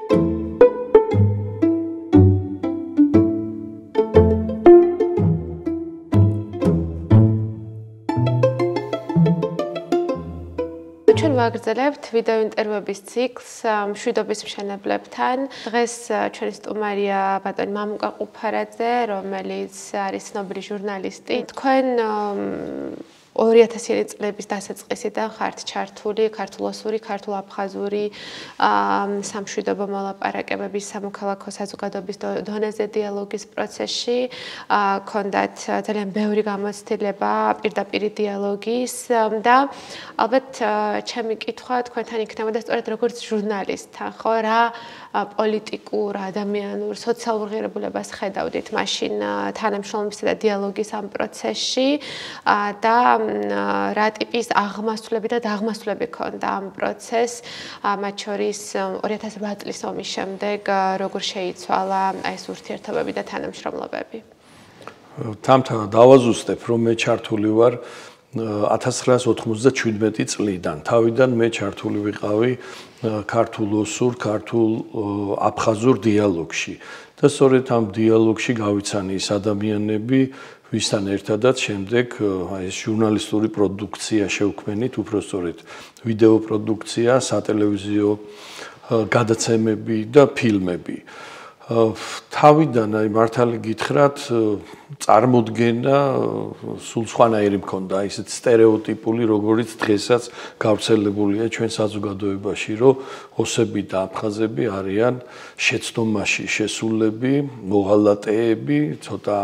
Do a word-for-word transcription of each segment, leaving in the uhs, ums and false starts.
აგრძელებთ ვიდეო ინტერვიუების ციკლს მშვიდობის მშენებლებთან. დღეს ჩვენი სტუმარია ბატონი მამუკა ყუფარაძე, რომელიც არის ცნობილი ჟურნალისტი. თქვენ ორი ათასიანი წლების დასაწყისიდან ხართ ჩართული ქართულ-ოსური, ქართულ-აფხაზური სამშვიდობო მოლაპარაკებების სამოქალაქო საზოგადოების დონეზე დიალოგის პროცესში. ქონდათ ძალიან ბევრი გამოცდილება პირდაპირი დიალოგის და ალბათ ჩემი კითხვა თქვენთან იქნებოდა სწორედ როგორც ჟურნალისტთან, ხო, რა პოლიტიკურ, ადამიანურ, სოციალურ ღირებულებას ხედავდით მაშინ თანამშრომლობისა და დიალოგის ამ პროცესში და რა ტიპის აღმასვლები და დაღმასვლები ქონდა ამ პროცესს, მათ შორის ორი ათას რვა წლის ომის შემდეგ როგორ შეიცვალა ეს ურთიერთობები და თანამშრომლობები? Თამთა დავაზუსტებ, რომ მე ჩართული ვარ ათას ცხრაას ოთხმოცდაჩვიდმეტი წლიდან. თავიდან მე ჩართული ვიყავი ქართულ-ოსურ, ქართულ-აფხაზურ დიალოგში. და სწორედ ამ დიალოგში გავიცანი ის ადამიანები, ვისთან ერთადაც შემდეგ ეს ჟურნალისტური პროდუქცია შევქმნით, უпростоრეთ ვიდეო პროდუქცია, სატელევიზიო გადაცემები და ფილმები. თავიდან აი მართალი გითხრათ, წარმოდგენა სულ სხვანაირი მქონდა, ისეთ სტერეოტიპული, როგორც დღესაც გავრცელებულია ჩვენ საზოგადოებაში, რომ ოსები და აფხაზები არიან შეცდომაში შესულები, მოღალატეები, ცოტა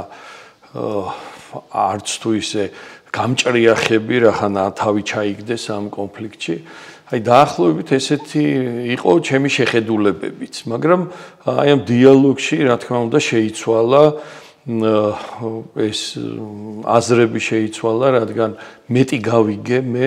არც თუ ისე გამჭრიახები, რახანა თავი ჩაიგდეს ამ კონფლიქტში. აი დაახლოებით ესეთი იყო ჩემი შეხედულებებიც, მაგრამ აი ამ დიალოგში, რა თქმა უნდა, შეიცვალა ეს აზრები შეიცვალა, რადგან მეტი გავიგე მე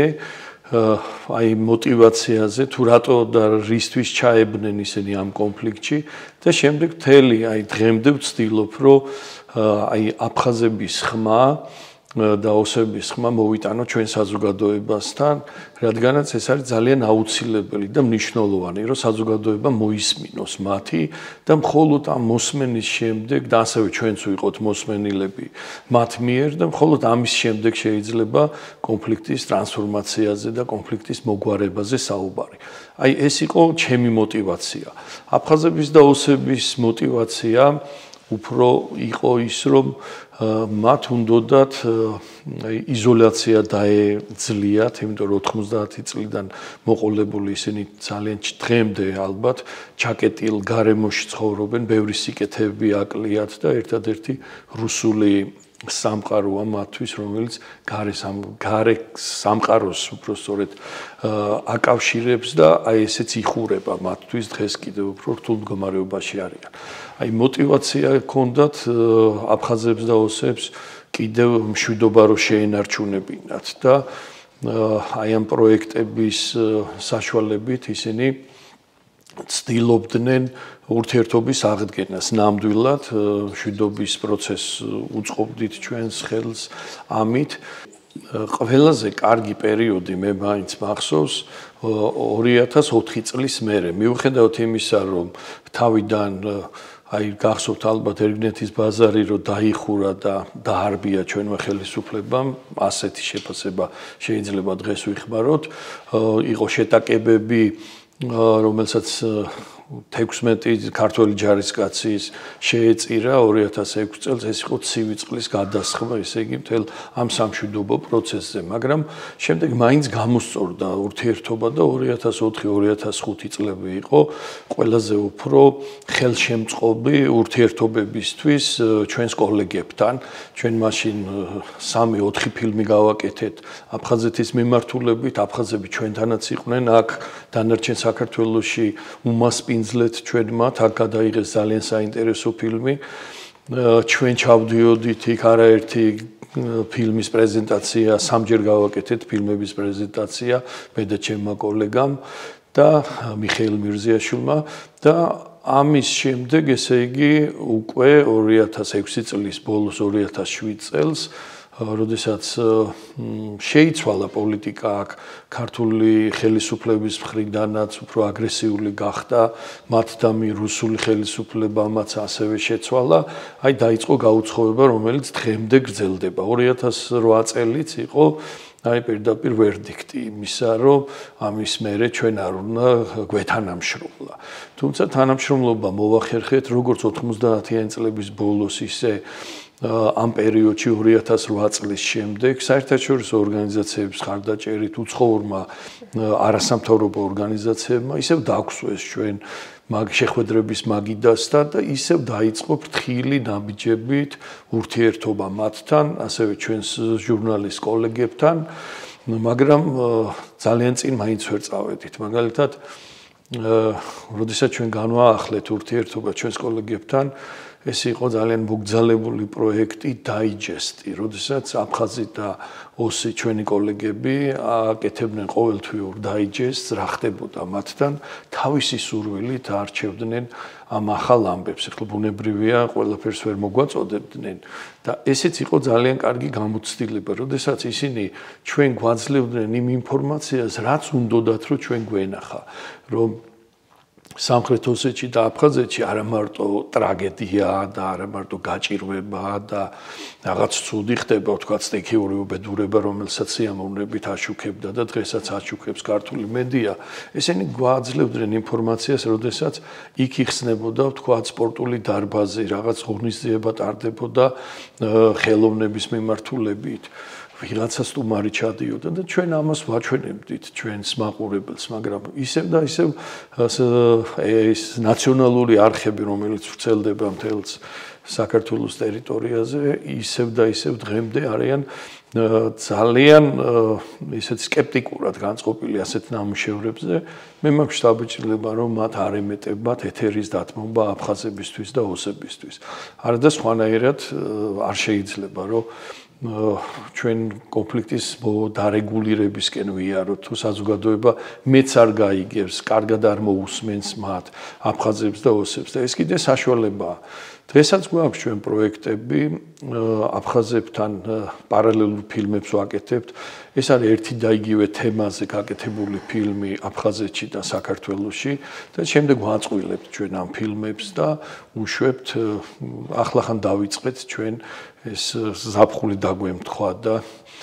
აი мотиваციაზე, თუ რატო და რისთვის ჩაებდნენ ისინი ამ კონფლიქტში და შემდეგ მთელი აი დღემდე ვცდილობ, რომ აი აფხაზების ხმა და ოსების ხმა მოვიტანო ჩვენ საზოგადოებასთან, რადგანაც ეს არის ძალიან აუცილებელი და მნიშვნელოვანი, რომ საზოგადოება მოისმინოს მათი და მხოლოდ ამ მოსმენის შემდეგ და ასევე ჩვენც ვიყოთ მოსმენილები მათ მიერ და მხოლოდ ამის შემდეგ შეიძლება კონფლიქტის ტრანსფორმაციაზე და კონფლიქტის მოგვარებაზე საუბარი. აი ეს იყო ჩემი мотиваცია. აფხაზების და ოსების мотиваცია უფრო იყო ის, რომ მათ უნდათ იზოლაცია დაეძლიათ, იმიტომ რომ ოთხმოცდაათი წლიდან მოყოლებული ისინი ძალიან დღემდე ალბათ ჩაკეტილ გარემოში ცხოვრობენ, ბევრი სიკეთეები აკლიათ და ერთადერთი რუსული სამყაროა მათთვის, რომელიც გარე გარე სამყაროს უпростоრეთ აკავშირებს და აი ესეც იხურება მათთვის დღეს კიდევ უფრო რთულ მდგომარეობაში არიან. აი мотиваცია ჰქონდათ აფხაზებს და ოსებს კიდევ მშვიდობა რო შეენარჩუნებინათ და აი ამ პროექტების საშუალებით ისინი ცდილობდნენ ურთიერთობის აღდგენას ნამდვილად, მშვიდობის პროცესს უწყობდით ჩვენს ხელს ამით. ყველაზე კარგი პერიოდი მე მაინც მახსოვს ორი ათას ოთხი წლის მერე. მიუხედავად იმისა, რომ თავიდან აი გახსოვთ ალბათ ერგნეთის ბაზარი რო დაიხურა და დაარბია ჩვენმა ხელისუფლებამ, ასეთი შეფასება შეიძლება დღეს ვიხმაროთ. იყო შეტაკებები, რომელსაც თექვსმეტი ქართველი ჯარისკაცის შეეწირა ორი ათას ექვსი წელს, ეს იყო ცივი წყლის გადასხმა, ესე იგი მთელ ამ სამშვიდობო პროცესზე, მაგრამ შემდეგ მაინც გამოსწორდა ურთიერთობა და ორი ათას ოთხი ორი ათას ხუთი წლები იყო ყველაზე უფრო ხელშემწყობი ურთიერთობებისთვის ჩვენს კოლეგებთან. ჩვენ მაშინ სამი ოთხი ფილმი გავაკეთეთ აფხაზეთის მიმართულებით, აფხაზები ჩვენთანაც იყვნენ აქ დანარჩენ საქართველოში უმასპინძლეთ ჩვენ მათ, აქ გადაიღეს ძალიან საინტერესო ფილმი. ჩვენ ჩავდიოდით იქ არაერთი ფილმის პრეზენტაცია, სამჯერ გავაკეთეთ ფილმების პრეზენტაცია მე და ჩემმა კოლეგამ და მიხეილ მირზიაშვილმა და ამის შემდეგ, ესე იგი, უკვე ორი ათას ექვსი წლის ბოლოს ორი ათას შვიდ წელს როდესაც შეიცვალა პოლიტიკა აქ ქართული ხელისუფლების მხრიდანაც უფრო აგრესიული გახდა, მათ დამი რუსული ხელისუფლებამაც ასევე შეცვალა, აი დაიწყო გაუცხოება, რომელიც დღემდე გრძელდება. ორი ათას რვა წელიც იყო აი პირდაპირ ვერდიქტი იმისა, რომ ამის მერე ჩვენ არ უნდა გვეთანამშრომლა. თუმცა თანამშრომლობა მოვახერხეთ როგორც ოთხმოცდაათიანი წლების ბოლოს, ისე ამ პერიოდში ორი ათას რვა წლის შემდეგ საერთაშორისო ორგანიზაციების ხარდაჭერით უცხოურმა არასამთავრობო ორგანიზაციებმა ისევ დაგვსვეს ჩვენ მაგ შეხვედრების მაგიდასთან და ისევ დაიწყო ფრთხილი ნაბიჯებით ურთიერთობა მათთან, ასევე ჩვენს ჟურნალისტ კოლეგებთან, მაგრამ ძალიან წინ მაინც ვერ წავედით. მაგალითად, როდესაც ჩვენ განვაახლეთ ურთიერთობა ჩვენს კოლეგებთან, ეს იყო ძალიან მოგძალებული პროექტი დაიჯესტი, როდესაც აფხაზი და ოსი ჩვენი კოლეგები აკეთებდნენ ყოველთვიურ დაიჯესტს, რა ხდებოდა მათთან, თავისი სურვილით არჩევდნენ ამ ახალ ამბებს. ეხლა ბუნებრივია, ყველაფერს ვერ მოგვაწოდებდნენ და ესეც იყო ძალიან კარგი გამოცდილება, როდესაც ისინი ჩვენ გვაძლევდნენ იმ ინფორმაციას, რაც უნდოდათ, რომ ჩვენ გვენახა, რომ სამხრეთ ოსეთში და აფხაზეთში არა მარტო ტრაგედია და არა მარტო გაჭირვება და რაღაც ცუდი ხდება, თქვა სტიქიური უბედურება, რომელსაც სიამოვნებით აშუქებდა და დღესაც აშუქებს ქართული მედია. ესენი გვაძლევდნენ ინფორმაციას, როდესაც იქ იხსნებოდა, თქვა სპორტული დარბაზი, რაღაც ღონისძიება ტარდებოდა ხელოვნების მიმართულებით. ვიღაცა სტუმარი ჩადიოდა და ჩვენ ამას ვაჩვენებდით ჩვენს მაყურებელს, მაგრამ ისევ და ისევ ეს ნაციონალური არხები, რომელიც ვრცელდება მთელს საქართველოს ტერიტორიაზე, ისევ და ისევ დღემდე არიან ძალიან ისეთ სკეპტიკურად განწყობილი ასეთ ნამუშევრებზე. მე მაქვს შთაბეჭდილება, რომ მათ არ ემეტებათ ეთერის დათმობა აფხაზებისთვის და ოსებისთვის. არადა სხვანაირად არ შეიძლება, რომ ჩვენ კონფლიქტის დარეგულირებისკენ ვიაროთ, თუ საზოგადოება მეც არ გაიგებს, კარგად არ მოусმენს მათ აფხაზებს და ოსებს და ეს კიდე საშუალებაა. დღესაც გვაქვს ჩვენ პროექტები აფხაზებთან პარალელურ ფილმებს ვაკეთებთ. ეს არის ერთი და იგივე თემაზე გაკეთებული ფილმი აფხაზეთში და საქართველოში და შემდეგ ვაწყვილებთ ჩვენ ამ ფილმებს და უშვებთ, ახლახან დავიწყეთ ჩვენ ეს ზაფხული დაგვემთხვა და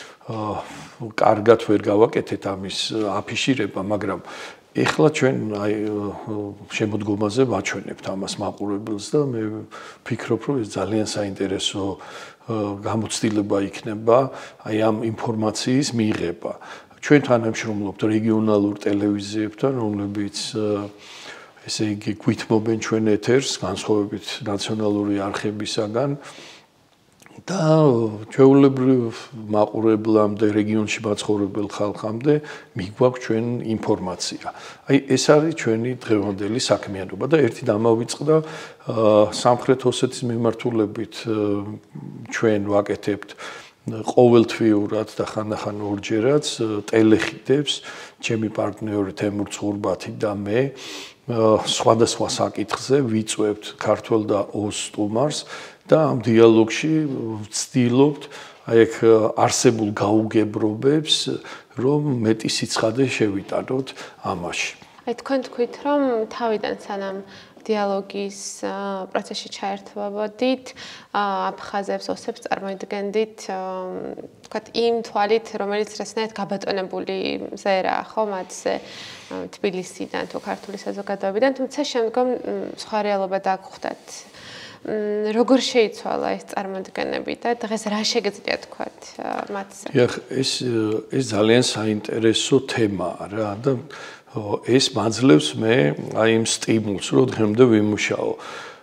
კარგად ვერ გავაკეთეთ ამის აფიშირება, მაგრამ ეხლა ჩვენ აი შემოდგომაზე ვაჩვენებთ ამას მაყურებელს და მე ვფიქრობ, რომ ეს ძალიან საინტერესო გამოცდილება იქნება აი ამ ინფორმაციის მიღება. ჩვენ თანამშრომლობთ რეგიონალურ ტელევიზიებთან, რომლებიც ესე იგი გვითმობენ ჩვენ ეთერს, განსხვავებით ნაციონალური არხებისაგან. და ჩვეულებრივ მაყურებლამდე, რეგიონში მაცხოვრებელ ხალხამდე მიგვაქვს ჩვენ ინფორმაცია. აი ეს არის ჩვენი დღევანდელი საქმიანობა და ერთი დამავიწყდა სამხრეთ ოსეთის მიმართულებით ჩვენ ვაკეთებთ ყოველთვიურად და ხანდახან ორჯერაც ტელეხიდებს, ჩემი პარტნიორი თემურ ცურბათი და მე სხვადასხვა საკითხზე ვიწვევთ ქართველ და ოს სტუმარს და ამ დიალოგში ვცდილობთ აი ეგ არსებულ გაუგებრობებს, რომ მეტი სიცხადე შევიტანოთ ამაში. აი თქვენ თქვით, რომ თავიდან სანამ დიალოგის პროცესში ჩაერთვებოდით, აფხაზებს, ოსებს წარმოიდგენდით, თქვათ იმ თვალით, რომელიც რასნაირად გაბატონებული მზერაა, ხო, მათზე თბილისიდან თუ ქართული საზოგადოებიდან, თუმცა შემდგომ სხვა რეალობა დაგხვდათ. როგორ შეიცვალა ეს წარმოდგენები და დღეს რა შეგეძლია თქვათ მათზე? დიახ, ეს ეს ძალიან საინტერესო თემაა რა და ეს მაძლევს მე აი იმ სტიმულს, რომ დღემდე ვიმუშაო.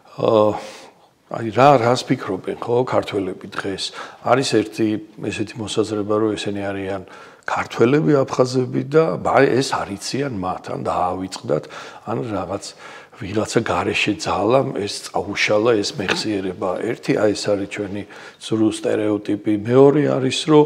აი რა რას ფიქრობენ ხო ქართველები დღეს? არის ერთი ესეთი მოსაზრება, რომ ესენი არიან ქართველები, აფხაზები და ეს არიციან მათ, ან დაავიწყდათ, ან რაღაც ვიღაცა გარეშე ძალამ ეს წაუშალა ეს მეხსიერება. ერთი აი ეს არის ჩვენი სრულ სტერეოტიპი. მეორე არის რომ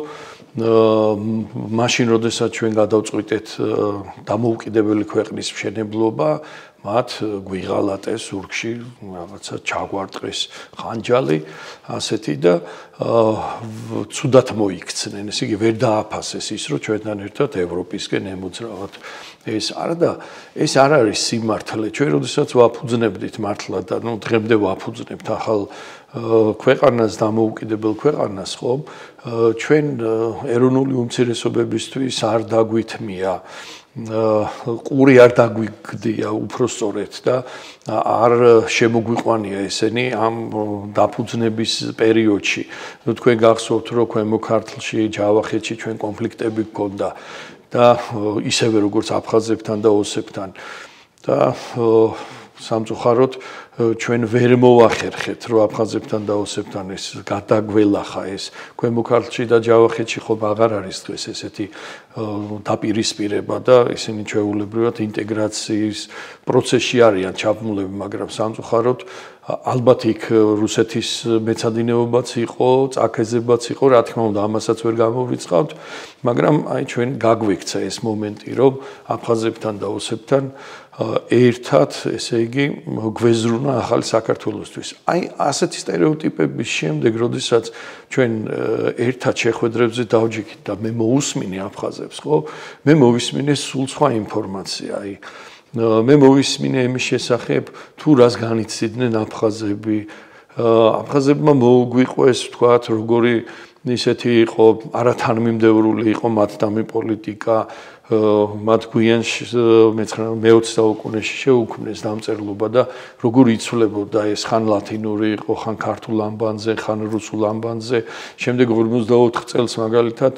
მაშინ როდესაც ჩვენ გადავწყვიტეთ დამოუკიდებელი ქვეყნის მშენებლობა, მათ გვიღალატეს ურგში რაღაცა ჩაგვარტყეს ხანჯალი ასეთი და ცუდად მოიქცნენ. ესე იგი ვერ დააფასეს ის, რომ ჩვენთან ერთად ევროპისკენ ემოძრავათ. ეს არა და ეს არ არის სიმართლე. ჩვენ როდესაც ვაფუძნებდით მართლა და ნუ დღემდე ვაფუძნებთ ახალ ქვეყანას, დამოუკიდებელ ქვეყანას, ხომ? ჩვენ ეროვნული უმცირესობებისთვის არ დაგვითმია ყური არ დაგვიგდია უпростоრეთ და არ შემოგვიყვანია ესენი ამ დაფუძნების პერიოდში. ნუ თქვენ გახსოვთ, რომ ქვემო ქართლში, ჯავახეთში ჩვენ კონფლიქტები გქონდა და ისევე როგორც აფხაზებთან და ოსებთან და სამწუხაროდ ჩვენ ვერ მოვახერხეთ, რომ აფხაზებთან და ოსებთან ეს გადაგველახა ეს ქვემო ქართლში და ჯავახეთში ხომ აღარ არის დღეს ესეთი დაპირისპირება და ისინი ჩვეულებრივად ინტეგრაციის პროცესში არიან ჩაბმულები, მაგრამ სამწუხაროდ ალბათ იქ რუსეთის მეცადინეობაც იყო, წაქეზებაც იყო, რა თქმა უნდა, ამასაც ვერ გამოვიწყავთ, მაგრამ აი ჩვენ გაგვექცა ეს მომენტი, რომ აფხაზებთან და ოსებთან ერთად, ესე იგი, გვეზრუნა ახალი საქართველოსთვის. აი ასეთი სტერეოტიპების შემდეგ, როდესაც ჩვენ ერთად შეხვედრებზე დავჯიქით და მე მოусმინე აფხაზებს, ხო? მე მოვისმინე სულ სხვა ინფორმაცია, აი მე მოვისმინე იმის შესახებ, თუ რას განიცდიდნენ აფხაზები. აფხაზებმა მოუგვიყვეს, ვთქვათ, როგორი ისეთი იყო, არათანმიმდევრული იყო მათდამი პოლიტიკა, მათ გვიან მეოცე საუკუნეში შეუქმნეს დამწერლობა და როგორ იცვლებოდა ეს ხან ლათინური იყო, ხან ქართულ ამბანზე, ხან რუსულ ამბანზე. შემდეგ ორმოცდაოთხ წელს მაგალითად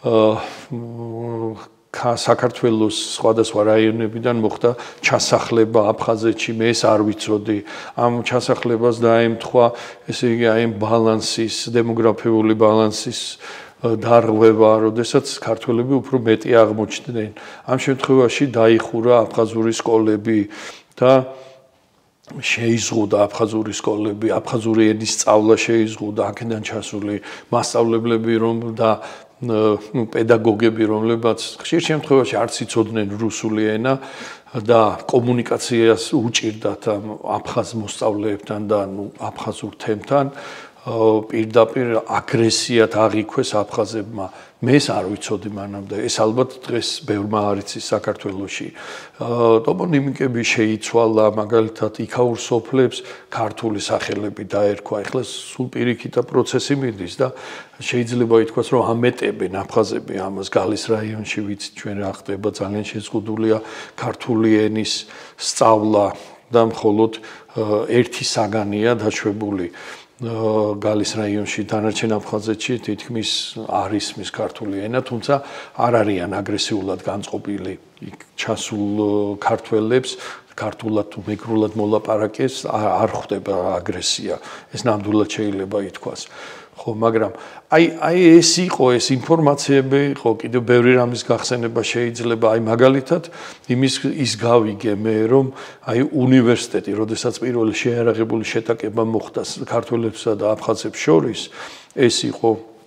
საქართველოს სხვადასხვა რაიონებიდან მოხდა ჩასახლება აფხაზეთში, მე ეს არ ვიცოდი. ამ ჩასახლებას დაემთხვა, ესე იგი, აი ბალანსის, დემოგრაფიული ბალანსის დარღვევა, როდესაც ქართველები უფრო მეტი აღმოჩნდნენ. ამ შემთხვევაში დაიხურა აფხაზური სკოლები და შეიზღუდა აფხაზური სკოლები, აფხაზური ენის სწავლა შეიზღუდა, აქედან ჩასული მასწავლებლები რომ და ну პედაგოგები რომლებაც ხშირ შემთხვევაში არც იცოდნენ რუსული ენა და კომუნიკაციას უჭირდათ აფხაზ მოსწავლეებთან და ну აფხაზურ თემთან პირდაპირ აგრესიად აღიქვეს აფხაზებმა. მე ეს არ ვიცოდი მანამდე. ეს ალბათ დღეს ბევრმა არ იცის საქართველოში. ტოპონიმიკები შეიცვალა, მაგალითად იქაურ სოფლებს ქართული სახელები დაერქვა. ეხლა სულ პირიქითა პროცესი მიდის და შეიძლება ითქვას, რომ ამეტებენ აფხაზები ამას გალის რაიონში, ვიცით ჩვენ რა ხდება, ძალიან შეზღუდულია ქართული ენის სწავლა და მხოლოდ ერთი საგანია დაშვებული. გალის რაიონში დანარჩენ აფხაზეთში თითქმის არ ისმის ქართული ენა, თუმცა არ არიან აგრესიულად განწყობილი იქ ჩასულ ქართველებს, ქართულად თუ მეგრულად მოლაპარაკეს არ ხდება აგრესია. ეს ნამდვილად შეიძლება ითქვას. ხო, მაგრამ აი აი ეს იყო ეს ინფორმაციები იყო კიდევ ბევრი რამის გახსენება შეიძლება აი მაგალითად იმის ის გავიგე მე რომ აი უნივერსიტეტი როდესაც პირველი შეიარაღებული შეტაკება მოხდა ქართველებსა და აფხაზებს შორის ეს იყო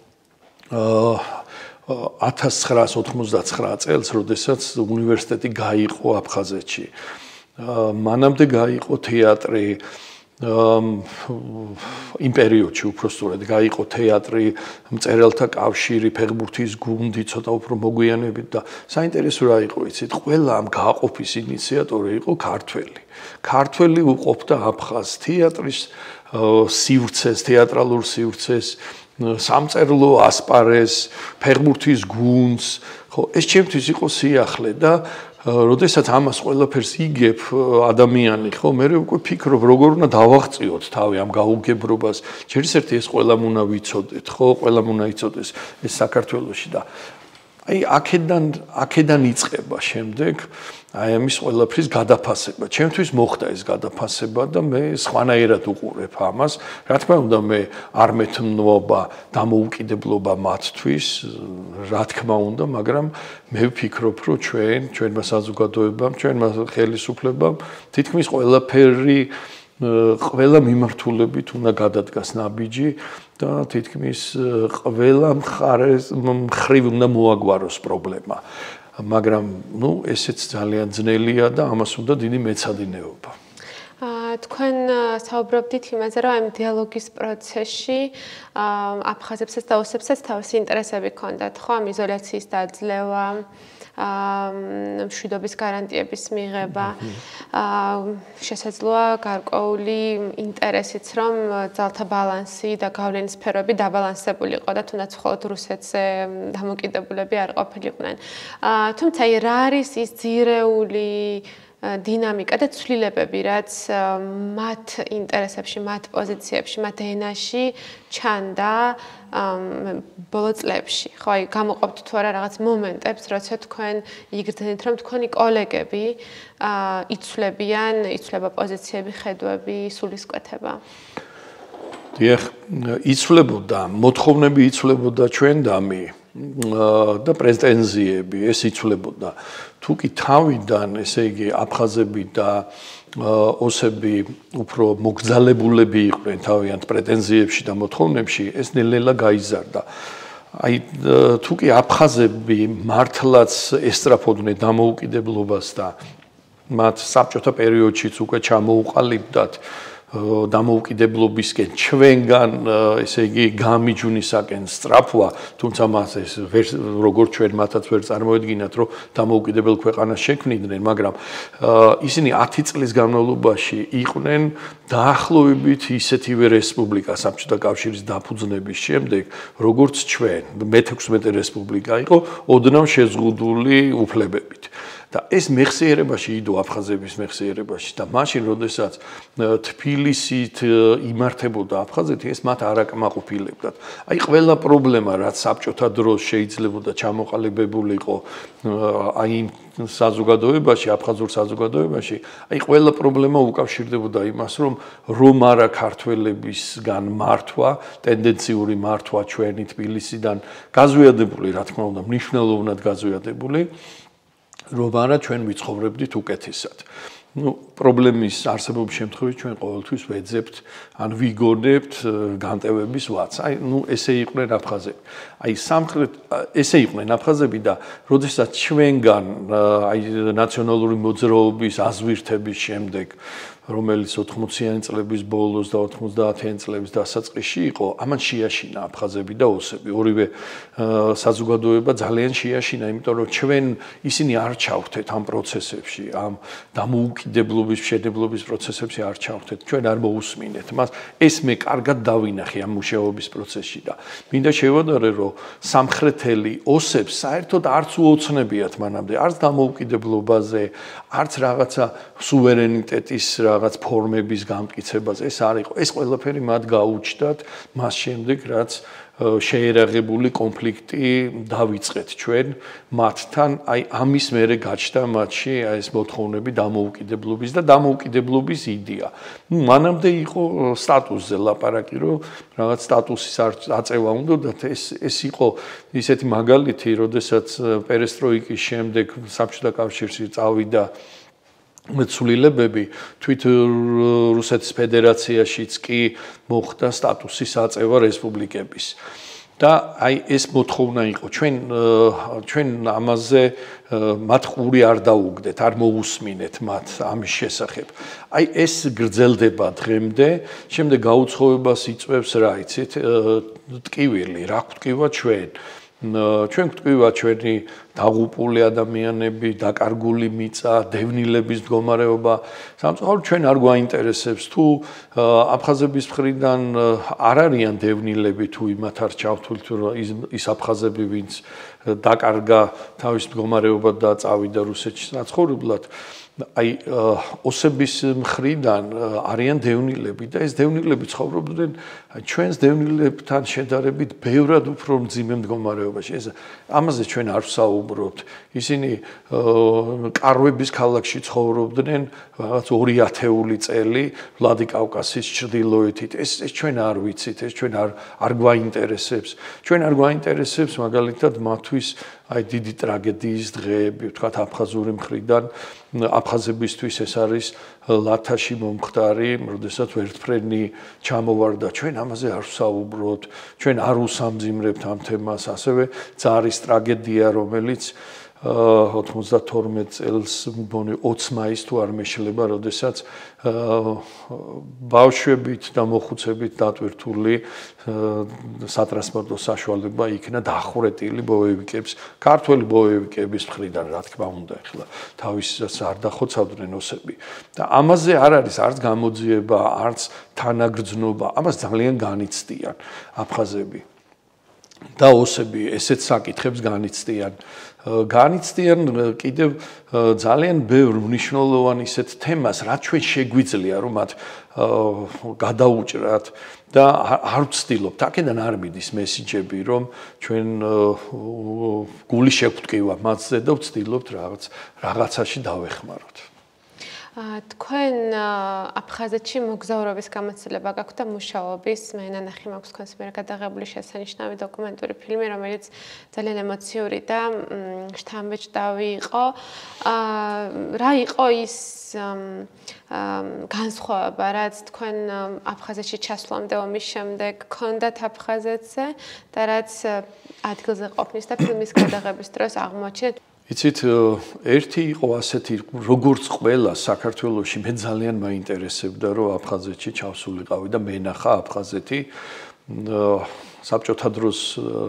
ათას ცხრაას ოთხმოცდაცხრა წელს როდესაც უნივერსიტეტი გაიყო აფხაზეთში მანამდე გაიყო თეატრი იმ პერიოდში უпростоრად გაიყო თეატრი, მწერალთა კავშირი, ფეხბურთის გუნდი, ცოტა უფრო მოგვიანებით და საინტერესო რა იყო, იცით, ყველა ამ გააყოფის ინიციატორი იყო ქართველი. ქართველი უყოფდა აფხაზ თეატრის სივრცეს, თეატრალურ სივრცეს, სამწერლო ასპარეს, ფეხბურთის გუნდს, ხო, ეს ჩემთვის იყო სიახლე და როდესაც ამას ყველაფერს იგებ ადამიანი, ხო, მე უკვე ფიქრობ, როგორ უნდა დავაღწიოთ თავი ამ გაუგებრობას. ჯერ ისერთი ეს ყველამ უნდა ვიცოდეთ, ხო, ყველამ უნდა იცოდეს ეს საქართველოში და აი აქედან აქედან იწყება შემდეგ აი ამის ყველაფრის გადაფასება. ჩემთვის მოხდა ეს გადაფასება და მე სხვანაირად უყურებ ამას. რა თქმა უნდა, მე არ მეთმობა დამოუკიდებლობა მათთვის, რა თქმა უნდა, მაგრამ მე ვფიქრობ, რომ ჩვენ, ჩვენმა საზოგადოებამ, ჩვენმა ხელისუფლებამ თითქმის ყველაფერი ყველა მიმართულებით უნდა გადადგას ნაბიჯი და თითქმის ყველა მხარეს მხრივ უნდა მოაგვაროს პრობლემა. მაგრამ ნუ ესეც ძალიან ძნელია და ამას უნდა დიდი მეცადინეობა. თქვენ საუბრობდით იმაზე, რომ ამ დიალოგის პროცესში აფხაზებსაც და ოსებსაც თავისი ინტერესები ჰქონდათ, ხო, ამ იზოლაციის დაძლევა, მშვიდობის გარანტიების მიღება, შესაძლოა გარკვეული ინტერესიც, რომ ძალთა ბალანსი და გავლენის სფეროები დაბალანსებული იყო და თუნდაც მხოლოდ რუსეთზე დამოკიდებულები არ ყოფილიყვნენ. თუმცა რა არის ის ძირეული დინამიკა და ცვლილებები, რაც მათ ინტერესებში, მათ პოზიციებში, მათ ენაში ჩანდა ბოლო წლებში. ხო, აი გამოყოფთ თუ არა რაღაც მომენტებს, როცა თქვენ იგრძნით, რომ თქვენი კოლეგები იცვლებიან, იცვლება პოზიციები, ხედვები, სულისკვეთება. დიახ, იცვლებოდა, მოთხოვნები იცვლებოდა ჩვენდამი და პრეტენზიები ეს იცვლებოდა. თუ კი თავიდან, ესე იგი, აფხაზები და ოსები უფრო მოგზალებულები იყვნენ თავიანთ პრეტენზიებში და მოთხოვნებში, ეს ნელ-ნელა გაიზარდა. აი, თუ კი აფხაზები მართლაც ესწრაფოდნენ დამოუკიდებლობას და მათ საბჭოთა პერიოდშიც უკვე ჩამოუყალიბდათ დამოუკიდებლობისკენ ჩვენგან ესე იგი გამიჯვნისაკენ სწრაფვა, თუმცა მას ეს როგორც ჩვენ მათაც ვერ წარმოედგინათ, რომ დამოუკიდებელ ქვეყანას შექმნიდნენ, მაგრამ ისინი ათი წლის განმავლობაში იყვნენ დაახლოებით ისეთივე რესპუბლიკა საბჭოთა კავშირის დაფუძნების შემდეგ, როგორც ჩვენ, მეთექვსმეტე რესპუბლიკა იყო ოდნავ შეზღუდული უფლებებით. და ეს მეხსიერებაში იდო აფხაზების მეხსიერებაში და მაშინ როდესაც თბილისით იმართებოდა აფხაზეთი ეს მათ არ აკმაყოფილებდათ. აი ყველა პრობლემა რაც საბჭოთა დროს შეიძლებოდა ჩამოყალიბებულიყო აი იმ საზოგადოებაში, აფხაზურ საზოგადოებაში, აი ყველა პრობლემა უკავშირდებოდა იმას, რომ რომ არა ქართველებისგან მართვა, ტენდენციური მართვა ჩვენი თბილისიდან გაზვიადებული, რა თქმა უნდა, მნიშვნელოვნად გაზვიადებული რომ არა ჩვენ ვიცხოვრებდით უკეთესად. ნუ პრობლემის არსებობის შემთხვევაში ჩვენ ყოველთვის ვეძებთ, ან ვიგონებთ განტევების ვაც. აი, ნუ ესე იყვნენ აფხაზები. აი, სამხრეთ ესე იყვნენ აფხაზები და როდესაც ჩვენგან აი ნაციონალური მოძრაობის აზვირთების შემდეგ რომელიც ოთხმოციანი წლების ბოლოს და ოთხმოცდაათიანი წლების დასაწყისში იყო, ამან შეაშინა აფხაზები და ოსები. ორივე საზოგადოება ძალიან შეაშინა, იმიტომ რომ ჩვენ ისინი არ ჩავხდეთ ამ პროცესებში, ამ დამოუკიდებლობის, მშენებლობის პროცესებში არ ჩავხდეთ. ჩვენ არ მოусმინეთ მას. ეს მე კარგად დავინახე ამ მუშაობის პროცესში და მინდა შევადარე, რომ სამხრეთელი ოსებს საერთოდ არც უოცნებიათ მანამდე, არც დამოუკიდებლობაზე, არც რაღაცა სუვერენიტეტის რაღაც ფორმების გამტკიცებას ეს არ იყო. ეს ყველაფერი მათ გაუჩნდათ მას შემდეგ, რაც შეერაღებული კონფლიქტი დავიწყეთ ჩვენ მათთან, აი ამის მერე გაჩნდა მათში აი ეს მოთხოვნები დამოუკიდებლობის და დამოუკიდებლობის იდეა. ნუ მანამდე იყო სტატუსზე ლაპარაკი, რომ რაღაც სტატუსის აწევა უნდათ, ეს ეს იყო ისეთი მაგალითი, როდესაც პერესტროიკის შემდეგ საბჭოთა კავშირში წავიდა მეცვლილებები თვით რუსეთის ფედერაციაშიც კი მოხდა სტატუსის აწევა რესპუბლიკების. და აი ეს მოთხოვნა იყო ჩვენ ჩვენ ამაზე მათ ყური არ დაუგდეთ, არ მოусმინეთ მათ ამის შესახებ. აი ეს გრძელდება დღემდე, შემდეგ გაუცხოებას იწვევს რა იცით, ტკივილი, რა გვტკივა ჩვენ. ჩვენ გვტკივა ჩვენი დაღუპული ადამიანები, დაკარგული მიწა, დევნილების მდგომარეობა. სამწუხაროდ ჩვენ არ გვაინტერესებს თუ აფხაზების მხრიდან არ არიან დევნილები თუ იმათ არ ჩავთვლით თუ ის აფხაზები ვინც დაკარგა თავის მდგომარეობა და წავიდა რუსეთში საცხოვრებლად. აი ოსების მხრიდან არიან დევნილები და ეს დევნილები ცხოვრობდნენ ჩვენს დევნილებთან შედარებით ბევრად უფრო მძიმე მდგომარეობაში. ეს ამაზე ჩვენ არ ვსაუბრობთ. ისინი კარვების ქალაქში ცხოვრობდნენ რაღაც ორი ათეული წელი ვლადიკავკასის ჩრდილოეთით. ეს ეს ჩვენ არ ვიცით, ეს ჩვენ არ არ გვაინტერესებს. ჩვენ არ გვაინტერესებს მაგალითად მათთვის აი დიდი ტრაგედიის დღეები, ვთქვათ აფხაზური მხრიდან აფხაზებისთვის ეს არის ლათაში მომხდარი, როდესაც ვერტფრენი ჩამოვარდა. ჩვენ ამაზე არ ვსაუბრობთ, ჩვენ არ უსამძიმრებთ ამ თემას, ასევე ძარის ტრაგედია, რომელიც ოცდათორმეტ წელს მგონი ოცი მაისს თუ არ მეშლება, როდესაც ბავშვებით და მოხუცებით დატვირთული სატრანსპორტო საშუალება იქნა დახურეტილი ბოევიკებს, ქართველი ბოევიკების მხრიდან, რა თქმა უნდა, ახლა თავისას არ დახოცავდნენ ოსები. და ამაზე არ არის არც გამოძიება, არც თანაგრძნობა, ამას ძალიან განიცდიან აფხაზები. და ოსები ესეთ საკითხებს განიცდიან. განიცდიან კიდევ ძალიან ბევრ მნიშვნელოვან ისეთ თემას, რაც ჩვენ შეგვიძლია რომ მათ გადაუჭრათ და არ ვცდილობთ. აქედან არ მიდის მესიჯები, რომ ჩვენ გული შეგვტკივა მათზე და ვცდილობთ რაღაც რაღაცაში დავეხმაროთ. თქვენ აფხაზეთში მოგზაურობის გამოცდილება გაქვთ და მუშაობის, მე ნანახი მაქვს თქვენს მიერ გადაღებული შესანიშნავი დოკუმენტური ფილმი, რომელიც ძალიან ემოციური და შთამბეჭდავი იყო. რა იყო ის განსხვავება, რაც თქვენ აფხაზეთში ჩასვლამდე ომის შემდეგ გქონდათ აფხაზეთზე და რაც ადგილზე ყოფნის და ფილმის გადაღების დროს აღმოჩნდეთ? იცით, ერთი იყო ასეთი, როგორც ყველა საქართველოში, მე ძალიან მაინტერესებდა, რომ აფხაზეთში ჩავსულიყავი და მენახა აფხაზეთი. საბჭოთა დროს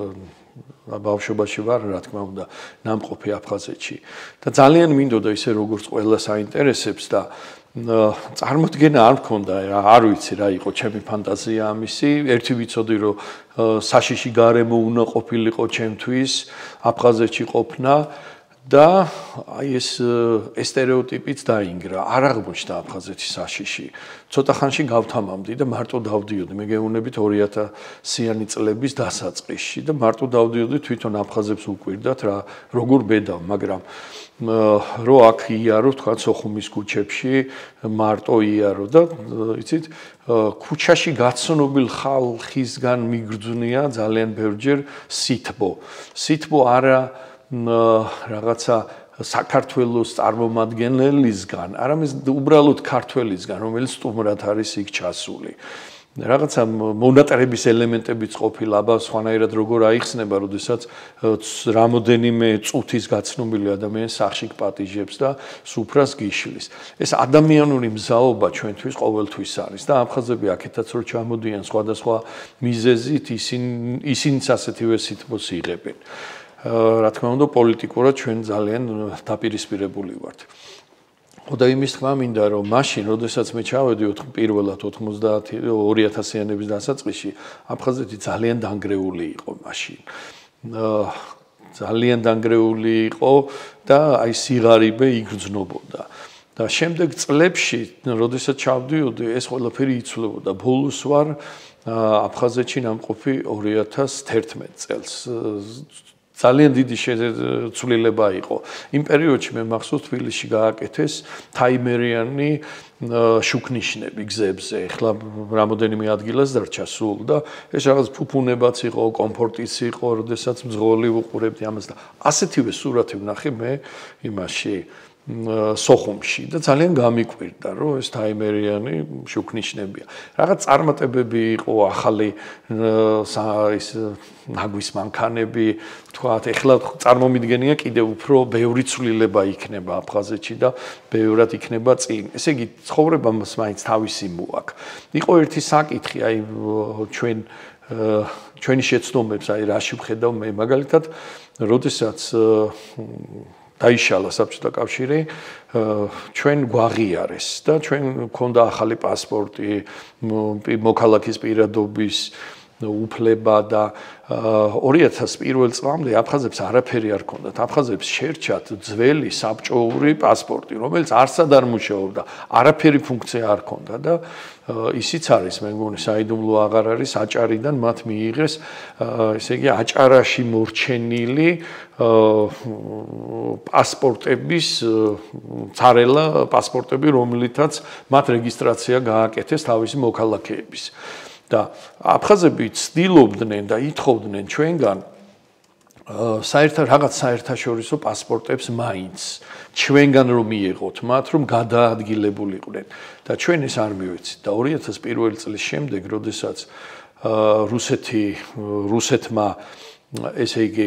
ბავშვობაში ვარ, რა თქმა უნდა, ნამყოფი აფხაზეთში. და ძალიან მინდოდა ისე, როგორც ყველა საინტერესებს და წარმოდგენა არ მქონდა, არ ვიცი რა იყო ჩემი ფანტაზია ამისი. ერთი ვიცოდი, რომ საშიში გარემო უნდა ყოფილიყო ჩემთვის აფხაზეთში ყოფნა. და აი ეს სტერეოტიპიც დაინგრა. არ აღმოჩნდა აფხაზეთის საშიში. ცოტა ხანში გავთამამდი და მარტო დავდიოდი. მე გეუბნებით ორი ათასიანი წლების დასაწყისში და მარტო დავდიოდი თვითონ აფხაზებს უკვირდათ რა როგორ ბედავ, მაგრამ რო აქ იარო, თქვა სოხუმის ქუჩებში მარტო იარო და იცით, ქუჩაში გაცნობილ ხალხისგან მიგრძნია ძალიან ბევრჯერ სითბო. სითბო არა რაღაცა საქართველოს წარმომადგენელისგან, არამედ უბრალოდ ქართველისგან, რომელიც სტუმრად არის იქ ჩასული. რაღაცა მონატრების ელემენტებიც ყოფილა, აბა სხვანაირად როგორ აიხსნება, როდესაც რამოდენიმე წუთის გაცნობილი ადამიანი სახში პატიჟებს და სუფრას გიშლის. ეს ადამიანური მზაობა ჩვენთვის ყოველთვის არის და აფხაზები აქეთაც რო ჩამოდიან სხვადასხვა მიზეზით, ისინი ისინიც ასეთივე სითბოს იღებენ. რა თქმა უნდა, პოლიტიკურად ჩვენ ძალიან დაპირისპირებული ვართ. და იმის თქმა მინდა, რომ მაშინ, როდესაც მე ჩავედი პირველად ორი ათასიანების დასაწყისში, აფხაზეთი ძალიან დანგრეული იყო მაშინ. ძალიან დანგრეული იყო და აი სიღარიბე იგრძნობოდა. და შემდეგ წლებში, როდესაც ჩავდიოდი, ეს ყველაფერი იცვლებოდა. ბოლოს ვარ აფხაზეთში ნამყოფი ორი ათას თერთმეტ წელს. ძალიან დიდი შეცვლილება იყო. იმ პერიოდში მე მახსოვს თბილისში გააკეთეს თაიმერიანი შუქნიშნები გზებზე. ეხლა რამოდენიმე ადგილას დარჩა სულ და ეს რაღაც ფუფუნებაც იყო, კომფორტიც იყო, როდესაც მძღოლი უყურებდი ამას და ასეთივე სურათი ვნახე მე იმაში სოხუმში და ძალიან გამიკვირდა, რომ ეს თაიმერიანი შუქნიშნებია. რაღაც წარმატებები იყო, ახალი ის ნაგვის მანქანები, თქვათ, ეხლა წარმომიდგენია კიდევ უფრო ბევრი ცვლილება იქნება აფხაზეთში და ბევრად იქნება წინ. ესე იგი, ცხოვრებამაც მაინც თავისი მოაქვს. იყო ერთი საკითხი, აი ჩვენ ჩვენი შეცდომებს, აი რაში ვხედავ მე მაგალითად, როდესაც დაიშალა საბჭოთა კავშირი, ჩვენ გვაღიარეს და ჩვენ გვქონდა ახალი პასპორტი, მოქალაქის პირადობის უფლება და ორი ათას პირველ წლამდე აფხაზებს არაფერი არ ჰქონდათ. აფხაზებს შერჩათ ძველი საბჭოური პასპორტი, რომელიც არსად არ მუშაობდა, არაფერი ფუნქცია არ ჰქონდა და ისიც არის, მე მგონი, საიდუმლო აღარ არის, აჭარიდან მათ მიიღეს, ესე იგი, აჭარაში მორჩენილი პასპორტების цаრელა პასპორტები, რომლითაც მათ რეგისტრაცია გააკეთეს თავისი მოქალაქეების. და აფხაზები ცდილობდნენ და ითხოვდნენ ჩვენგან საერთო რაღაც საერთაშორისო პასპორტებს მაინც ჩვენგან რომ მიიღოთ მათ, რომ გადაადგილებულიყვნენ და ჩვენ ეს არ მივეცით და ორი ათას პირველი წლის შემდეგ, როდესაც რუსეთი რუსეთმა ესე იგი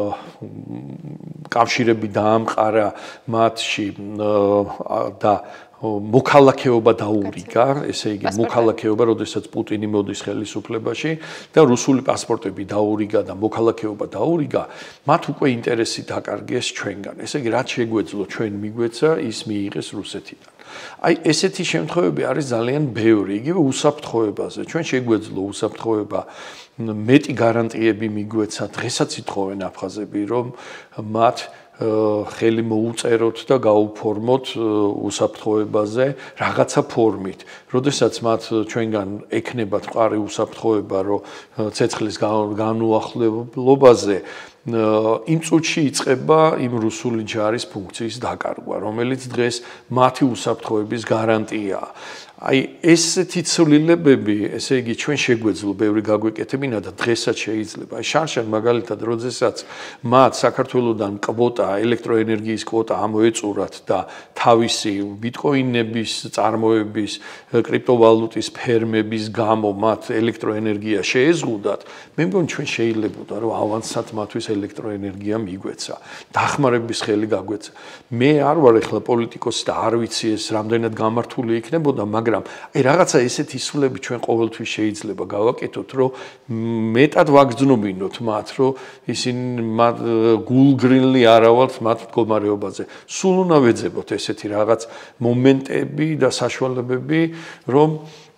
კავშირები დაამყარა მათში და მოქალაქეობა დაურიგა, ესე იგი მოქალაქეობა, როდესაც პუტინი მოდის ხელისუფლებაში და რუსული პასპორტები დაურიგა და მოქალაქეობა დაურიგა, მათ უკვე ინტერესი დაკარგეს ჩვენგან. ესე იგი რაც შეგვეძლო ჩვენ მიგვეცა, ის მიიღეს რუსეთიდან. აი ესეთი შემთხვევები არის ძალიან ბევრი, იგივე უსაფრთხოებაზე. ჩვენ შეგვეძლო უსაფრთხოება მეტი გარანტიები მიგვეცა, დღესაც ითხოვენ აფხაზები, რომ მათ ხელი მოუწეროთ და გაუფორმოთ უსაფრთხოებაზე რაღაცა ფორმით. როდესაც მათ ჩვენგან ექნებათ მყარი უსაფრთხოება, რომ ცეცხლის განუახლებლობაზე იმ წუთში იწყება იმ რუსული ჯარის ფუნქციის დაკარგვა, რომელიც დღეს მათი უსაფრთხოების გარანტიაა. აი ესეთი ცვლილებები, ესე იგი ჩვენ შეგვეძლო ბევრი გაგვეკეთებინა და დღესაც შეიძლება. აი შანშან მაგალითად, როდესაც მათ საქართველოსდან კვოტა, ელექტროენერგიის კვოტა ამოეწურათ და თავისი ბიტკოინების წარმოების, კრიპტოვალუტის ფერმების გამო მათ ელექტროენერგია შეეზღუდათ, მე მგონი ჩვენ შეიძლებოდა რომ ავანსად მათთვის ელექტროენერგია მიგვეცა, დახმარების ხელი გაგვეცა. მე არ ვარ ახლა პოლიტიკოსი და არ ვიცი ეს რამდენად გამართული იქნებოდა, მაგრამ აი რაღაცა ესეთი სულები ჩვენ ყოველთვის შეიძლება გავაკეთოთ, რომ მეტად ვაგრძნობინოთ მათ, რომ ისინი გულგრილი არავალთ მათ მდგომარეობაზე. სულ უნდა ვეძებოთ ესეთი რაღაც მომენტები და საშუალებები, რომ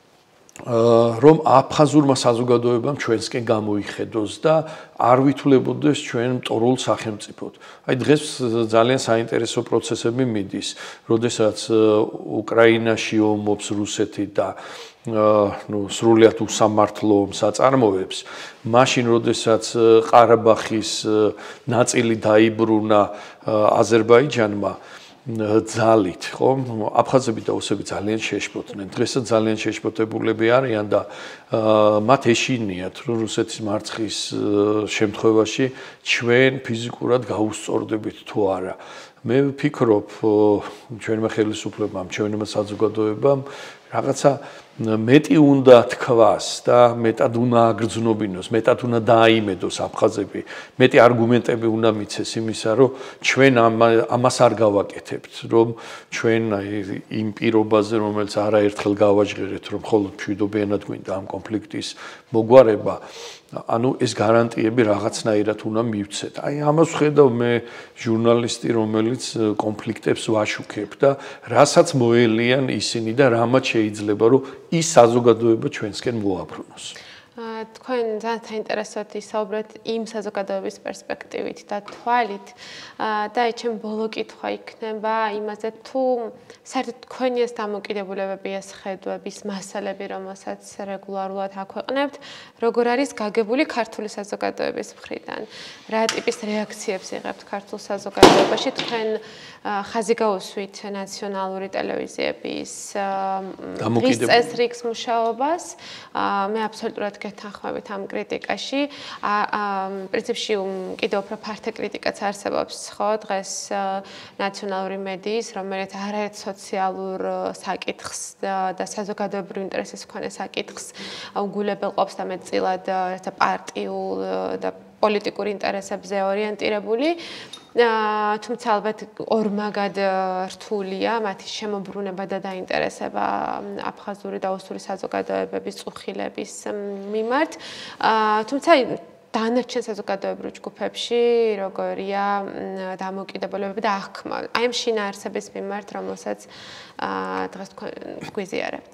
რომ აფხაზურმა საზოგადოებამ ჩვენსკენ გამოიხედოს და არ ვითვლებოდეს ჩვენ მტორულ სახელმწიფოდ. აი დღეს ძალიან საინტერესო პროცესები მიდის, როდესაც უკრაინაში ომობს რუსეთი და ну სრულიად უსამართლო საწარმოებს, მაშინ როდესაც ყარაბახის ნაწილი დაიბრუნა აზერბაიჯანმა ძალით, ხო? აფხაზები და ოსები ძალიან შეშფოთდნენ. დღესაც ძალიან შეშფოთებულები არიან და მათ ეშინიათ, რომ რუსეთის მარცხის შემთხვევაში ჩვენ ფიზიკურად გაუსწორდებით თუ არა. მე ვფიქრობ, ჩვენმა ხელისუფლებამ, ჩვენმა საზოგადოებამ რაღაცა მეტი უნდა თქვას და მეტად უნდა აგრძნობინოს, მეტად უნდა დააიმედოს აფხაზები, მეტი არგუმენტები უნდა მიცეს იმისა, რომ ჩვენ ამას არ გავაკეთებთ, რომ ჩვენ იმ პირობაზე, რომელიც არაერთხელ გავაჟღერეთ, რომ მხოლოდ მშვიდობიანად გვინდა ამ კონფლიქტის მოგვარება, ანუ ეს გარანტიები რაღაცნაირად უნდა მივცეთ. აი ამას ვხედავ მე ჟურნალისტი, რომელიც კონფლიქტებს ვაშუქებ და რასაც მოელიან ისინი და რამაც შეიძლება რომ ის საზოგადოება ჩვენსკენ მოაბრუნოს. თქვენ ძალიან საინტერესოდ ისაუბრეთ იმ საზოგადოების პერსპექტივით და თვალით და აი ჩემ ბოლო კითხვა იქნება იმაზე თუ საერთოდ თქვენი ეს დამოკიდებულებები, ეს ხედვების მასალები, რომელსაც რეგულარულად აქვეყნებთ, როგორ არის გაგებული ქართული საზოგადოების მხრიდან? რა ტიპის რეაქციებს იღებთ ქართულ საზოგადოებაში? თქვენ ხაზი გაუსვით ნაციონალური ტელევიზიების დღის წესრიგს მუშაობას. მე აბსოლუტურად გეთანხმებით ამ კრიტიკაში. პრინციპში კიდევ უფრო ფართო კრიტიკაც არსებობს, ხო, დღეს ნაციონალური მედიის, რომელიც არაერთ სოციალურ საკითხს და საზოგადოებრივ ინტერესის მქონე საკითხს უგულებელყოფს და მეტწილად პარტიულ და პოლიტიკურ ინტერესებზე ორიენტირებული. თუმცა ალბათ ორმაგად რთულია მათი შემოbrunება და დაინტერესება აფხაზური და ოსური საზოგადოებების წუხილების მიმართ. თუმცა დანარჩენ საზოგადოებრივ ჯგუფებში როგორია დამოკიდებულებები და აღქმა აი ამ შინაარსების მიმართ, რომელსაც დღეს გვიზიარებთ.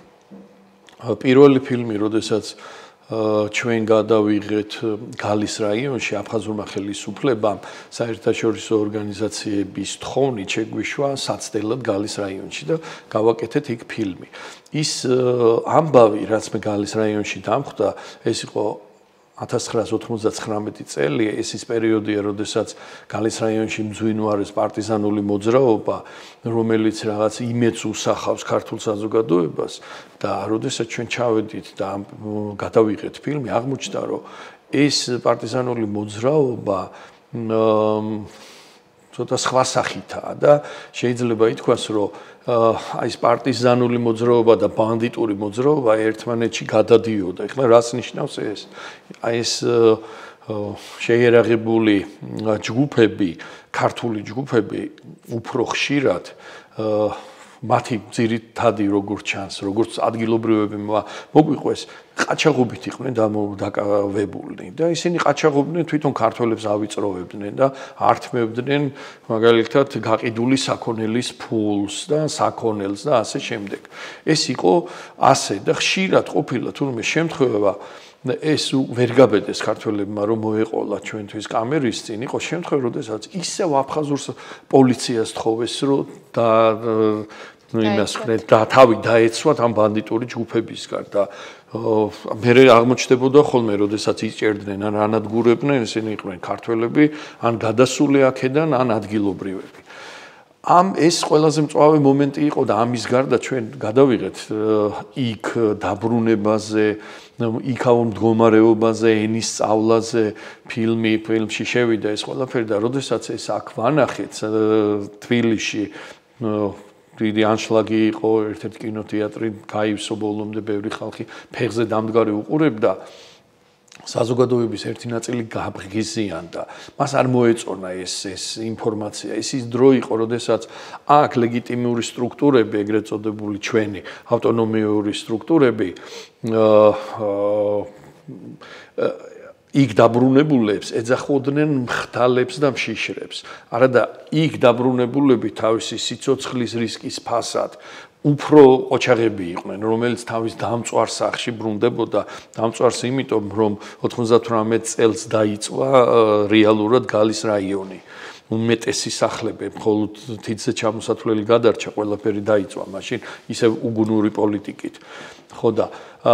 პირველი ფილმი, როდესაც ჩვენ გადავიღეთ გალის რაიონში აფხაზურმა ხელისუფლებამ საერთაშორისო ორგანიზაციების თხოვნით შეგვიშვა საცდელად გალის რაიონში და გავაკეთეთ იქ ფილმი. ის ამბავი, რაც მე გალის რაიონში დამხვდა, ეს იყო ათას ცხრაასი ოთხმოცდათხრამეტი წელი, ეს ის პერიოდია, როდესაც გალის რაიონში მძვინვარეს პარტიზანული მოძრაობა, რომელიც რაღაც იმედს უსახავს ქართულ საზოგადოებას და როდესაც ჩვენ ჩავედით და გადავიღეთ ფილმი, აღმოჩნდა, რომ ეს პარტიზანული მოძრაობა ცოტა სხვა სახითაა და შეიძლება ითქვას, რომ აი ეს პარტიზანული მოძრაობა და ბანდიტური მოძრაობა ერთმანეთში გადადიოდა. ეხლა რას ნიშნავს ეს? აი ეს შეიარაღებული ჯგუფები, ქართული ჯგუფები უფრო ხშირად მათი ძირითადი როგორც ჩანს, როგორც ადგილობრივები მოგვიყვეს, ყაჩაღობით იყვნენ დაკავებულნი და ისინი ყაჩაღობდნენ თვითონ ქართველებს ავიწროვებდნენ და ართმევდნენ მაგალითად გაყიდული საქონელის ფულს და საქონელს და ასე შემდეგ. ეს იყო ასე და ხშირად ყოფილა თურმე შემთხვევა ეს ვერ გაბედეს ქართველებმა რომ მოეყოლა ჩვენთვის კამერის წინ იყო შემთხვევა როდესაც ისევ აფხაზურს პოლიციას თხოვეს რომ და ну იმას ხნეთ და თავი დაეცვათ ამ ბანდიტური ჯგუფებისგან და მე აღმოჩნდებოდა ხოლმე როდესაც იჭერდნენ ან ანადგურებდნენ ისინი იყვნენ ქართველები ან გადასული აქედან ან ადგილობრივები ამ ეს ყველაზე მწვავე მომენტი იყო და ამის გარდა ჩვენ გადავიღეთ იქ დაბრუნებაზე იქაურ მდგომარეობაზე ენის სწავლაზე ფილმი ფილმში შევიდა ეს ყველაფერი და როდესაც ეს აქ ვანახეთ თბილისში დიდი ანშლაგი იყო ერთ-ერთი კინოთეატრი გაივსო ბოლომდე ბევრი ხალხი ფეხზე დამდგარი უყურებდა საზოგადოების ერთი ნაწილი გაბღიზიანდა მას არ მოეწონა ეს ეს ინფორმაცია ეს ის დრო იყო როდესაც აქ ლეგიტიმური სტრუქტურები ეგრეთ წოდებული ჩვენი ავტონომიური სტრუქტურები იქ დაბრუნებულებს ეძახოდნენ მხთალებს და მშიშრებს არადა იქ დაბრუნებულები თავისი სიცოცხლის რისკის ფასად უფრო ოჩაღები იყვნენ რომელიც თავის დამწვარ სახში ბრუნდებოდა დამწვარს იმიტომ რომ ოთხმოცდათვრამეტ წელს დაიწვა რეალურად გალის რაიონი უმეტესი სახლები მხოლოდ თითზე ჩამოსათვლელი გადარჩა ყველაფერი დაიწვა მაშინ ისევ უგუნური პოლიტიკით ხო და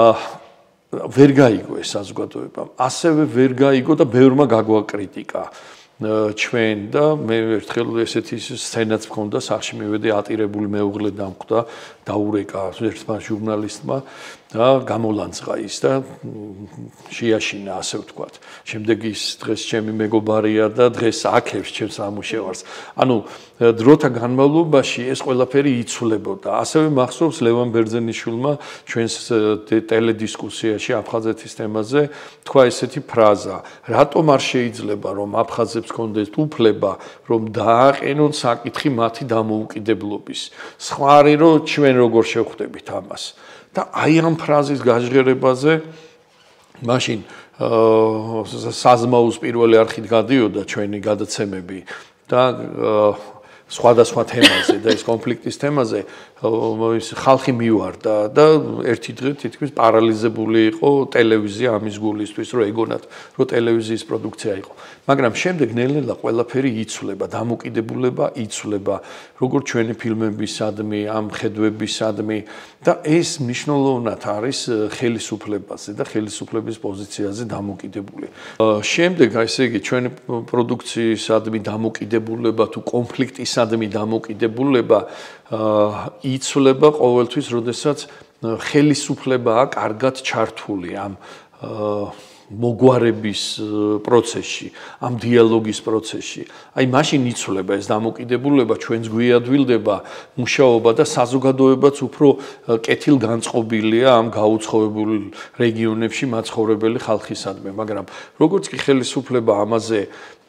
ვერ გაიგო ეს საზოგადოებამ ასევე ვერ გაიგო და ბევრმა გაგვა კრიტიკა ჩვენ და მე ერთხელ ესეთი სცენაც მქონდა სახში მივედი ატირებული მეუღლე დამხვდა დაურეკა ერთმა ჟურნალისტმა და გამოლანძღა ის და შეაშინა ასე ვთქვათ შემდეგ ის დღეს ჩემი მეგობარია და დღეს აქებს ჩემს ამუშევარს ანუ დროთა განმავლობაში ეს ყველაფერი იცვლებოდა ასევე მახსოვს ლევან ბერძენიშვილმა ჩვენს ტელედისკუსიაში აფხაზეთის თემაზე თქვა ესეთი ფრაზა რატომ არ შეიძლება რომ აფხაზებს კონდეთ უფლება რომ დააყენონ საკითხი მათი დამოუკიდებლობის სხვა არის რომ ჩვენ როგორ შევხვდებით ამას და აი ამ ფრაზის გაჟღერებაზე მაშინ საზმაუს პირველი არხით გადიოდა ჩვენი გადაცემები და სხვადასხვა თემაზე და ეს კონფლიქტის თემაზე ის ხალხი მივარდა და ერთი დღე თითქმის პარალიზებული იყო ტელევიზია ამის გულისთვის რომ ეგონათ რომ ტელევიზიის პროდუქცია იყო მაგრამ შემდეგ ნელ-ნელა ყველაფერი იცვლება დამოკიდებულება იცვლება როგორც ჩვენი ფილმებისადმი ამ ხედვებისადმი და ეს მნიშვნელოვნად არის ხელისუფლებაზე და ხელისუფლების პოზიციაზე დამოკიდებული შემდეგ ესე იგი ჩვენი პროდუქციისადმი დამოკიდებულება თუ კონფლიქტისადმი დამოკიდებულება იცვლება ყოველთვის, როდესაც ხელისუფლებაა კარგად ჩართული ამ მოგვარების პროცესში, ამ დიალოგის პროცესში. აი მაშინ იცვლება ეს დამოკიდებულება, ჩვენს გვიადვილდება მუშაობა და საზოგადოებაც უფრო კეთილგანწყობილია ამ გაუცხოებულ რეგიონებში მაცხოვრებელი ხალხისადმი, მაგრამ როგორც კი ხელისუფლება ამაზე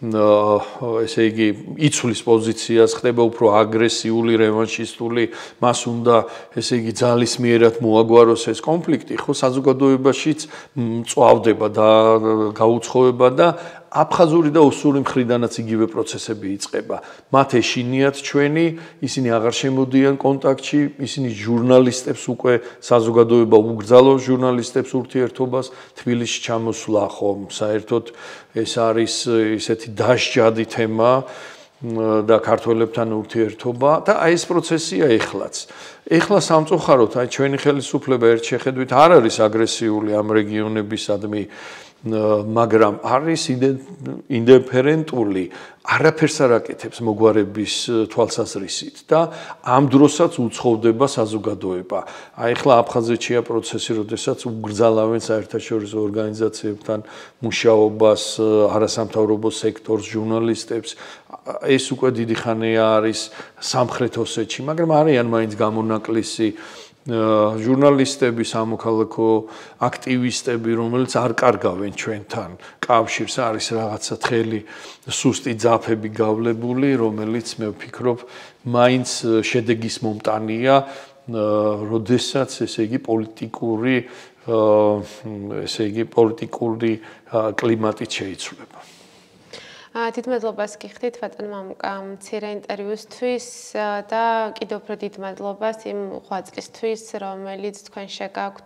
ესე იგი იცვლის პოზიციას ხდება უფრო აგრესიული რევანშისტული მას უნდა ესე იგი ძალისმიერად მოაგვაროს ეს კონფლიქტი ხო საზოგადოებაშიც მწვავდება და გაუცხოება და აფხაზური და ოსური მხრიდანაც იგივე პროცესები იწყება. მათ ეშინიათ ჩვენი, ისინი აღარ შემოდიან კონტაქტში, ისინი ჟურნალისტებს უკვე საზოგადოება უგრძალავს ჟურნალისტებს ურთიერთობას, თბილისში ჩამოსვლა ხომ, საერთოდ ეს არის ისეთი დასჯადი თემა და ქართველებთან ურთიერთობა და აი ეს პროცესია ეხლაც. ეხლა სამწუხაროდ აი ჩვენი ხელისუფლება ერთ შეხედვით არ არის აგრესიული ამ რეგიონებისადმი მაგრამ არის ინდიფერენტული არაფერს არ აკეთებს მოგვარების თვალსაზრისით და ამ დროსაც უცხოვდება საზოგადოება. აი ახლა აფხაზეთშია პროცესი, როდესაც უგრძალავენ საერთაშორისო ორგანიზაციებთან მუშაობას, არასამთავრობო სექტორს, ჟურნალისტებს. ეს უკვე დიდი ხანია არის სამხრეთ ოსეთში, მაგრამ არიან მაინც გამონაკლისი ჟურნალისტები, სამოქალაქო აქტივისტები, რომელიც არ კარგავენ ჩვენთან კავშირს, არის რაღაცა თხელი სუსტი ძაფები გავლებული, რომელიც მე ვფიქრობ, მაინც შედეგის მომტანია, როდესაც ესე იგი პოლიტიკური ესე იგი პოლიტიკური კლიმატით შეიცვლება. დიდ მადლობას გიხდით ბატონ მამუკა მცირე ინტერვიუსთვის და კიდევ უფრო დიდ მადლობას იმ ღვაწლისთვის, რომელიც თქვენ შეგაქვთ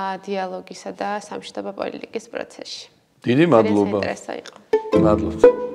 დიალოგისა და სამშვიდობო პოლიტიკის პროცესში. დიდი მადლობა. ინტერესო იყო. მადლობთ.